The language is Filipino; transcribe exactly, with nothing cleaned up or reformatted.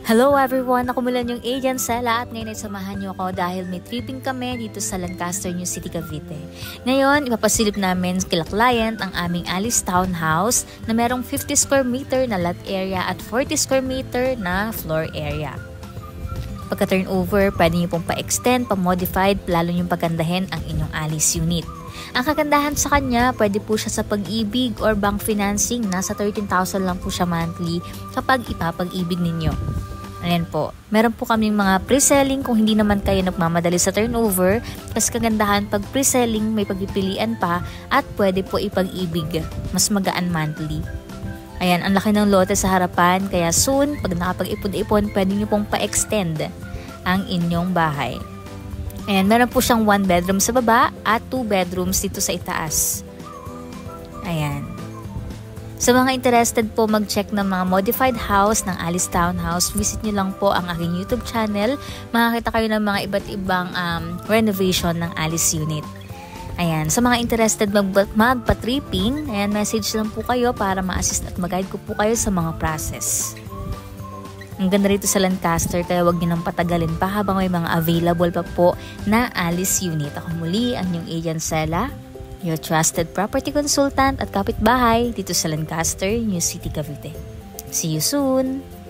Hello everyone! Ako mula yung agent Sela at ngayon ay samahan niyo ako dahil may tripping kami dito sa Lancaster, New City, Cavite. Ngayon, ipapasilip namin kila client ang aming Alice Townhouse na merong fifty square meter na lot area at forty square meter na floor area. Pagka turnover, pwede niyo pong pa-extend, pa-modified, lalo niyong pagandahin ang inyong Alice unit. Ang kagandahan sa kanya, pwede po siya sa pag-ibig or bank financing. Nasa thirteen thousand lang po siya monthly kapag ipapag-ibig ninyo. Ayan po. Meron po kaming mga pre-selling kung hindi naman kayo nagmamadali sa turnover. Kasi kagandahan pag pre-selling may pagpipilian pa at pwede po ipag-ibig. Mas magaan monthly. Ayan, ang laki ng lote sa harapan. Kaya soon, pag nakapag-ipon-ipon, pwede nyo pong pa-extend ang inyong bahay. Ayan, meron po siyang one bedroom sa baba at two bedrooms dito sa itaas. Ayan. Sa mga interested po mag-check ng mga modified house ng Alice Townhouse, visit nyo lang po ang aking YouTube channel. Makakita kayo ng mga iba't ibang um, renovation ng Alice unit. Ayan, sa mga interested mag magpa-tripping, ayan, message lang po kayo para ma-assist at mag-guide ko po kayo sa mga process. Ang ganda rito sa Lancaster, kaya huwag nyo nang patagalin pa habang may mga available pa po na Alice unit. Ako muli, ang inyong agent Sela, your trusted property consultant at kapitbahay dito sa Lancaster, New City, Cavite. See you soon!